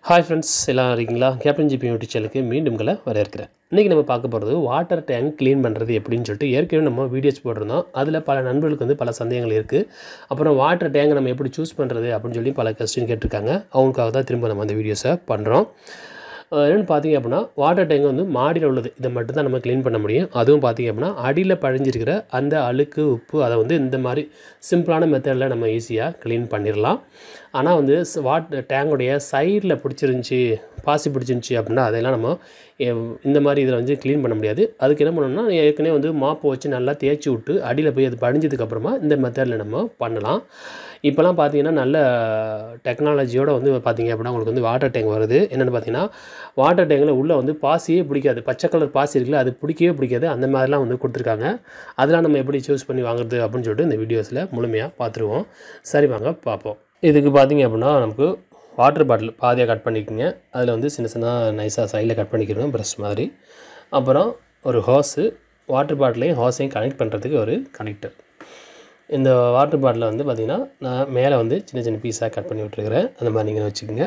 Hi friends, எல்லாம் இருக்கீங்களா? Captain GB YouTube சேனலுக்கு மீண்டும் வரவேற்கிறேன். இன்றைக்கி நம்ம பார்க்க போகிறது வாட்டர் டேங்க் க்ளீன் பண்ணுறது எப்படின்னு சொல்லிட்டு ஏற்கனவே நம்ம வீடியோஸ் போட்டிருந்தோம். அதில் பல நண்பர்களுக்கு பல சந்தேகங்கள் இருக்குது. அப்புறம் வாட்டர் டேங்கை நம்ம எப்படி சூஸ் பண்ணுறது அப்படின்னு சொல்லி பல கொஸ்டின் கேட்டிருக்காங்க. அவங்களுக்காக தான் திரும்ப நம்ம அந்த வீடியோஸை பண்ணுறோம். என்னென்னு பார்த்தீங்க அப்படின்னா, வாட்டர் டேங்க் மாடியில் உள்ளது, இதை மட்டும்தான் நம்ம க்ளீன் பண்ண முடியும். அதுவும் பார்த்தீங்க அப்படின்னா அடியில் படிஞ்சிருக்கிற அந்த அழுக்கு உப்பு அதை இந்த மாதிரி சிம்பிளான மெத்தடில் நம்ம ஈஸியாக க்ளீன் பண்ணிடலாம். ஆனால் டேங்குடைய சைடில் பிடிச்சிருந்துச்சி, பாசி பிடிச்சிருந்துச்சி அப்படின்னா அதெல்லாம் நம்ம இந்த மாதிரி இதில் க்ளீன் பண்ண முடியாது. அதுக்கு என்ன பண்ணணும்னா, ஏற்கனவே மாப்பை வச்சு நல்லா தேய்ச்சி விட்டு அடியில் போய் அது படிஞ்சதுக்கப்புறமா இந்த மெத்தடில் நம்ம பண்ணலாம். இப்போலாம் பார்த்தீங்கன்னா நல்ல டெக்னாலஜியோடு பார்த்தீங்க அப்படின்னா உங்களுக்கு வாட்டர் டேங்க் வருது. என்னென்னு பார்த்தீங்கன்னா, வாட்டர் டேங்கில் உள்ளே பாசியே பிடிக்காது, பச்சை கலர் பாசி இருக்குல்ல, அது பிடிக்கவே பிடிக்காது. அந்த மாதிரிலாம் கொடுத்துருக்காங்க. அதெல்லாம் நம்ம எப்படி சூஸ் பண்ணி வாங்குறது அப்படின்னு சொல்லிட்டு இந்த வீடியோஸில் முழுமையாக பார்த்துருவோம். சரி, வாங்க பார்ப்போம். இதுக்கு பார்த்தீங்க அப்படின்னா நமக்கு வாட்டர் பாட்டில் பாதியாக கட் பண்ணிக்கோங்க. அதில் சின்ன சின்ன நைஸாக சைடில் கட் பண்ணிக்கிறோம், ப்ரஷ் மாதிரி. அப்புறம் ஒரு ஹோஸு, வாட்டர் பாட்டிலையும் ஹோஸையும் கனெக்ட் பண்ணுறதுக்கு ஒரு கனெக்டர். இந்த வாட்டர் பாட்டிலில் பார்த்திங்கன்னா நான் மேலே சின்ன சின்ன பீஸாக கட் பண்ணி விட்டுருக்கிறேன். அந்த மாதிரி நீங்கள் வச்சுக்கோங்க.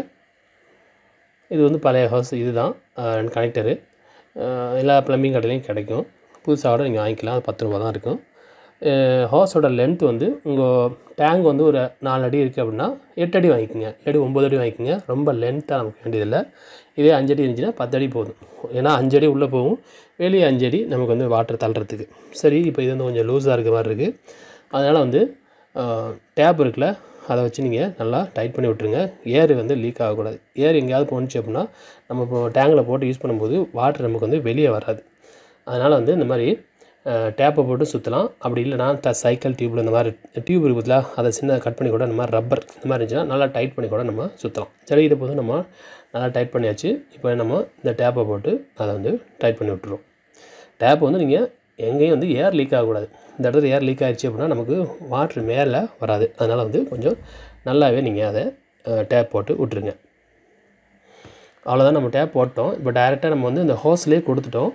இது பழைய ஹோஸ், இதுதான் கனெக்டரு. எல்லா ப்ளம்பிங் கடையிலையும் கிடைக்கும். புதுசாக கூட நீங்கள் வாங்கிக்கலாம். அது 10 ரூபா தான் இருக்கும். ஹோஸோட லென்த் உங்கள் டேங்க் ஒரு 4 அடி இருக்குது அப்படின்னா 8 அடி வாங்கிக்கோங்க, இல்லாட்டி 9 அடி வாங்கிக்கோங்க. ரொம்ப லென்த்தாக நமக்கு வேண்டியதில்லை. இதே 5 அடி இருந்துச்சுன்னா 10 அடி போதும். ஏன்னா 5 அடி உள்ளே போகும், வெளியே 5 அடி நமக்கு வாட்டர் தள்ளுறதுக்கு. சரி, இப்போ இது கொஞ்சம் லூஸாக இருக்க மாதிரி இருக்குது. அதனால் டேப் இருக்குல்ல, அதை வச்சு நீங்கள் நல்லா டைட் பண்ணி விட்டுருங்க. ஏர் லீக் ஆகக்கூடாது. ஏர் எங்கேயாவது போணுச்சு அப்படின்னா நம்ம இப்போ டேங்கில் போட்டு யூஸ் பண்ணும்போது வாட்டர் நமக்கு வெளியே வராது. அதனால் இந்த மாதிரி டேப்பை போட்டு சுற்றலாம். அப்படி இல்லைனா சைக்கிள் டியூப்பில் இந்த மாதிரி டியூப் இருக்குதுல, அதை சின்ன கட் பண்ணி கூட நம்ம ரப்பர் இந்த மாதிரி இருந்துச்சுன்னா நல்லா டைட் பண்ணி கூட நம்ம சுற்றலாம். சரி, இதை போது நம்ம நல்லா டைட் பண்ணியாச்சு. இப்போ நம்ம இந்த டேப்பை போட்டு அதை டைட் பண்ணி விட்டுருவோம். டேப்பை நீங்கள் எங்கேயும் ஏர் லீக் ஆகக்கூடாது. இந்த இடத்துல ஏர் லீக் ஆகிடுச்சு அப்படின்னா நமக்கு வாட்ரு மேலே வராது. அதனால் கொஞ்சம் நல்லாவே நீங்கள் அதை டேப் போட்டு விட்டுருங்க. அவ்வளோதான், நம்ம டேப் போட்டோம். இப்போ டைரெக்டாக நம்ம இந்த ஹோஸ்லேயே கொடுத்துட்டோம்.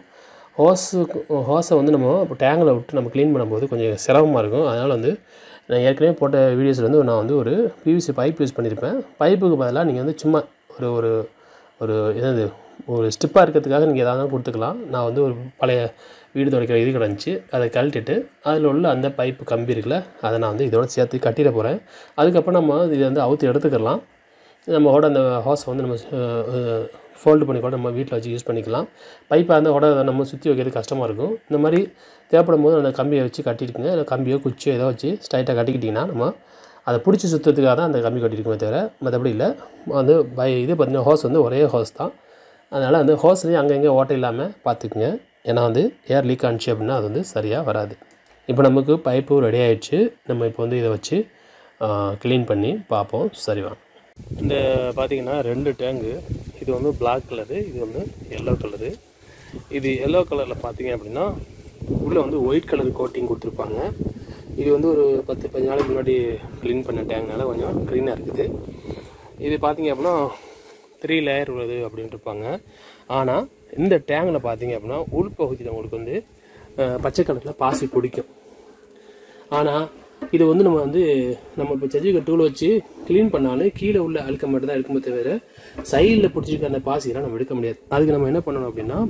ஹோஸை நம்ம இப்போ டேங்கில் விட்டு நம்ம க்ளீன் பண்ணும்போது கொஞ்சம் சிரமமாக இருக்கும். அதனால் நான் ஏற்கனவே போட்ட வீடியோஸில் நான் ஒரு பிவிசி பைப் யூஸ் பண்ணியிருப்பேன். பைப்புக்கு பதிலாக நீங்கள் சும்மா ஒரு ஒரு ஒரு ஸ்டிப்பாக இருக்கிறதுக்காக நீங்கள் எதாவது கொடுத்துக்கலாம். நான் ஒரு பழைய வீடு துடைக்கிற இது கிடந்துச்சு, அதை கழட்டிட்டு அதில் உள்ள அந்த பைப்பு கம்பி இருக்குல்ல, அதை நான் இதோட சேர்த்து கட்டிட போகிறேன். அதுக்கப்புறம் நம்ம இதை அவுத்து எடுத்துக்கலாம். நம்மளோட அந்த ஹோஸை நம்ம ஃபோல்டு பண்ணி கூட நம்ம வீட்டில் வச்சு யூஸ் பண்ணிக்கலாம். பைப்பை கூட நம்ம சுற்றி வைக்கிறது கஷ்டமாக இருக்கும். இந்த மாதிரி தேவைப்படும் போது அந்த கம்பியை வச்சு கட்டிட்டுங்க. இல்லை கம்பியோ குச்சியோ ஏதோ வச்சு ஸ்ட்ரைட்டாக கட்டிக்கிட்டிங்கன்னா நம்ம அதை பிடிச்சி சுற்றுறதுக்காக தான் அந்த கம்பி கட்டியிருக்குமே தவிர மற்றபடி இல்லை. இது பார்த்திங்கன்னா ஹோஸ் ஒரே ஹோஸ் தான். அதனால் அந்த ஹோஸ்லேயும் அங்கங்கே ஓட்டை இல்லாமல் பார்த்துக்குங்க. ஏன்னா ஏர் லீக் ஆனிச்சு அப்படின்னா அது சரியாக வராது. இப்போ நமக்கு பைப்பு ரெடி ஆகிடுச்சு. நம்ம இப்போ இதை வச்சு க்ளீன் பண்ணி பார்ப்போம். சரிவாங்க. இந்த பார்த்திங்கன்னா 2 டேங்கு, இது பிளாக் கலரு, இது எல்லோ கலரு. இது எல்லோ கலரில் பார்த்திங்க அப்படின்னா உள்ளே ஒயிட் கலர் கோட்டிங் கொடுத்துருப்பாங்க. இது ஒரு 10-15 நாளைக்கு முன்னாடி க்ளீன் பண்ண டேங்க்னால கொஞ்சம் க்ளீனாக இருக்குது. இது பார்த்திங்க அப்படின்னா 3 லேயர் உள்ளது அப்படின்ட்டு இருப்பாங்க. ஆனால் இந்த டேங்கில் பார்த்திங்க அப்படின்னா உள்பகுதியில் உங்களுக்கு பச்சை கலரில் பாசி பிடிக்கும். ஆனால் இது நம்ம இப்போ செஞ்சுக்க டூல் வச்சு க்ளீன் பண்ணாலும் கீழே உள்ள அழுக்க மட்டும் தான் எடுக்குமே தவிர சைடில் பிடிச்சிருக்க அந்த பாசியெல்லாம் நம்ம எடுக்க முடியாது. அதுக்கு நம்ம என்ன பண்ணணும் அப்படின்னா,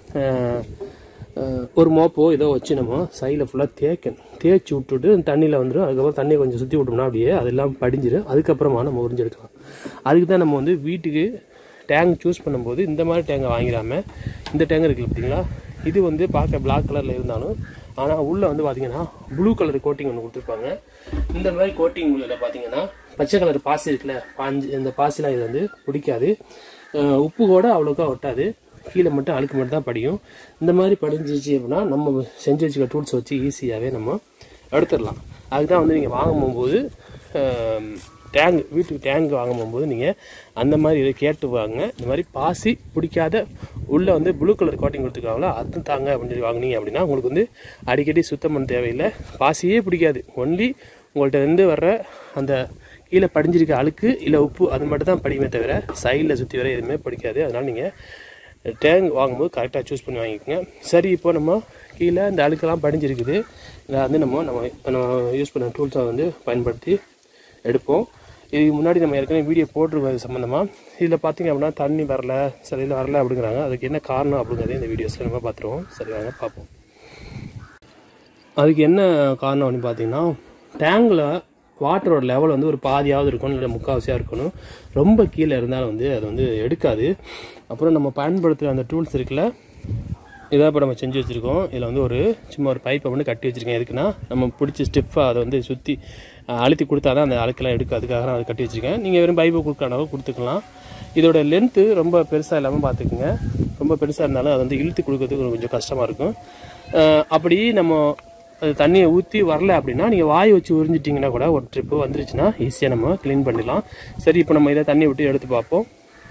ஒரு மோப்போ ஏதோ வச்சு நம்ம சைடில் ஃபுல்லாக தேய்ச்சி விட்டுட்டு தண்ணியில் அதுக்கப்புறம் தண்ணியை கொஞ்சம் சுற்றி விட்டோம்னா அப்படியே அதெல்லாம் படிஞ்சிடும். அதுக்கப்புறமா நம்ம உறிஞ்சு எடுக்கலாம். அதுக்கு தான் நம்ம வீட்டுக்கு டேங்க் சூஸ் பண்ணும்போது இந்த மாதிரி டேங்கை வாங்கிடாமல் இந்த டேங்க் இருக்குது பார்த்தீங்களா, இது பார்க்க பிளாக் கலரில் இருந்தாலும் ஆனால் உள்ளே பார்த்திங்கன்னா ப்ளூ கலர் கோட்டிங் ஒன்று கொடுத்துருப்பாங்க. இந்த மாதிரி கோட்டிங் உள்ள பார்த்திங்கன்னா பச்சை கலர் பாசி இருக்குல்ல, இந்த பாசிலாம் இது பிடிக்காது. உப்பு கூட அவ்வளோக்கா ஒட்டாது, கீழே மட்டும் அழுக்கு மட்டும் தான் படியும். இந்த மாதிரி படிஞ்சிச்சு அப்படின்னா நம்ம செஞ்சு வச்சுக்க டூல்ஸ் வச்சு ஈஸியாகவே நம்ம எடுத்துடலாம். அதுக்கு தான் நீங்கள் வாங்க போகும்போது வீட்டுக்கு டேங்க் வாங்க போகும்போது நீங்கள் அந்த மாதிரி இதை கேட்டு வாங்க. இந்த மாதிரி பாசி பிடிக்காத உள்ளே ப்ளூ கலர் கோட்டிங் கொடுத்துருக்காங்களா அது தாங்க அப்படின்னு சொல்லி வாங்கினீங்க அப்படின்னா உங்களுக்கு அடிக்கடி சுத்தம் பண்ண தேவையில்லை. பாசியே பிடிக்காது. ஒன்லி உங்கள்கிட்ட வர்ற அந்த கீழே படிஞ்சிருக்க அழுக்கு இல்லை உப்பு அது மட்டும் தான் படியுமே தவிர சைடில் சுற்றி வர எதுவுமே பிடிக்காது. அதனால் நீங்கள் டேங்க் வாங்கும்போது கரெக்டாக சூஸ் பண்ணி வாங்கிக்கோங்க. சரி, இப்போ நம்ம கீழே இந்த அழுக்கெல்லாம் படிஞ்சிருக்குது. இதை நம்ம யூஸ் பண்ண டூல்ஸை பயன்படுத்தி எடுப்போம். இதுக்கு முன்னாடி நம்ம ஏற்கனவே வீடியோ போட்டிருக்கோம் இது சம்மந்தமாக. இதில் பார்த்திங்க அப்படின்னா தண்ணி வரல, சரியில் வரல அப்படிங்கிறாங்க. அதுக்கு என்ன காரணம் அப்படிங்கிறத இந்த வீடியோஸில் நம்ம பார்த்துருவோம். சரி வாங்க பார்ப்போம். அதுக்கு என்ன காரணம் அப்படின்னு பார்த்தீங்கன்னா, டேங்கில் வாட்டரோட லெவல் வந்து ஒரு பாதியாவது இருக்கணும், இல்லை முக்கால்வாசியாக இருக்கணும். ரொம்ப கீழே இருந்தாலும் வந்து அது வந்து எடுக்காது. அப்புறம் நம்ம பயன்படுத்துகிற அந்த டூல்ஸ் இருக்குல்ல, இதாக இப்போ நம்ம செஞ்சு வச்சுருக்கோம். இதில் வந்து ஒரு சும்மா ஒரு பைப்பை வந்து கட்டி வச்சுருக்கேன். எதுக்குன்னா நம்ம பிடிச்சி ஸ்டிஃபாக அதை வந்து சுற்றி அழுத்தி கொடுத்தா தான் அந்த அழுக்கெல்லாம் எடுக்கும். அதுக்காக நான் அதை கட்டி வச்சுருக்கேன். நீங்கள் வெறும் பைப்பை கொடுக்கறனாலும் கொடுத்துக்கலாம். இதோட லென்த்து ரொம்ப பெருசாக இல்லாமல் பார்த்துக்குங்க. ரொம்ப பெருசாக இருந்தாலும் அதை வந்து இழுத்து கொடுக்கறதுக்கு கொஞ்சம் கஷ்டமாக இருக்கும். அப்படி நம்ம அது தண்ணியை ஊற்றி வரல அப்படின்னா நீங்கள் வாய் வச்சு உறிஞ்சிட்டிங்கன்னா கூட ஒரு ட்ரிப்பு வந்துருச்சுன்னா ஈஸியாக நம்ம க்ளீன் பண்ணிடலாம். சரி, இப்போ நம்ம இதை தண்ணி விட்டு எடுத்து பார்ப்போம்.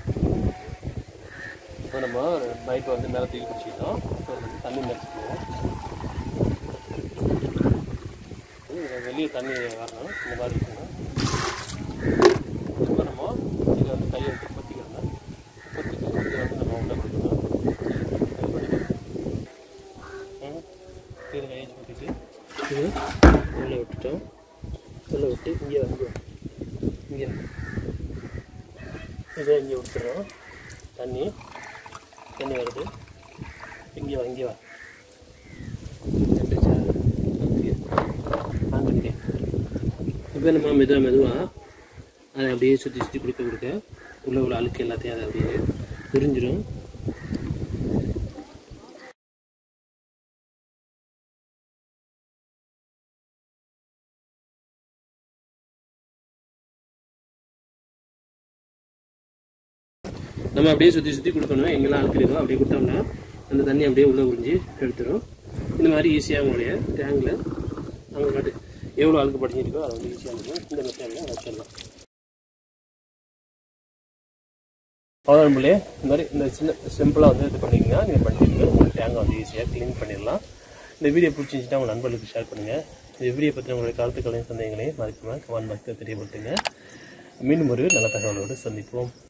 இப்போ நம்ம பைப்பை வந்து மேலே தூக்கி பிடிச்சிக்கிட்டோம். தண்ணி நினச்சிக்குவோம். வெளியே தண்ணி வரணும், இந்த மாதிரி இருக்கணும். இப்போ நம்ம இதை வந்து கையை எடுத்து பற்றிக்கணும். பற்றிட்டு இதை வந்து நம்ம உள்ள கொடுக்கணும். இதை கையை பற்றிட்டு இது உள்ளே விட்டுட்டோம். உள்ளே விட்டு இங்கே வந்து இங்கே இதை இங்கே விட்டுறோம். தண்ணி வருது. இங்கே வா, இங்கே வா. இப்போ நம்ம மெதுவாக அதை அப்படியே சுற்றி கொடுக்க உள்ள அழுக்கு எல்லாத்தையும் அதை அப்படியே புரிஞ்சிடும். நம்ம அப்படியே சுற்றி கொடுக்கணும். எங்கெல்லாம் அழுக்கிறோம் அப்படியே கொடுத்தோம்னா அந்த தண்ணி அப்படியே உள்ளே உறிஞ்சி எடுத்துடும். இந்த மாதிரி ஈஸியாக உங்களுடைய டேங்கில் அங்கே காட்டு எவ்வளோ அழுக்கு படிஞ்சிருக்கோ அதை வந்து ஈஸியாக இருக்கும். இந்த மெத்தடில் வச்சிடலாம். அவ்வளோ நம்மளே இந்த மாதிரி இந்த சின்ன சிம்பிளாக வந்து இது பண்ணிங்கன்னா நீங்கள் பண்ணிட்டு உங்கள் டேங்கை வந்து ஈஸியாக க்ளீன் பண்ணிடலாம். இந்த வீடியோ பிடிச்சிருந்துச்சுன்னா உங்கள் நண்பர்களுக்கு ஷேர் பண்ணுங்கள். இந்த வீடியோ பற்றி உங்களுடைய கருத்துக்களையும் சந்தேகங்களையும் மறக்காமல் கமெண்ட் பாக்ஸில் தெரியப்படுத்துங்க. மீண்டும் ஒரு நல்ல தகவலோடு சந்திப்போம்.